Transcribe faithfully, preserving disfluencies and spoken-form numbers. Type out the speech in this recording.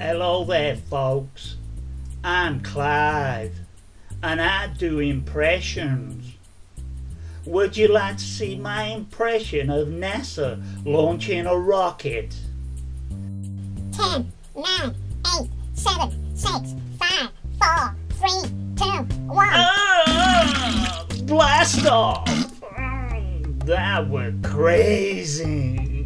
Hello there folks, I'm Clive and I do impressions. Would you like to see my impression of NASA launching a rocket? ten, nine, eight, seven, six, five, four, three, two, one. Ah, blast off! That was crazy.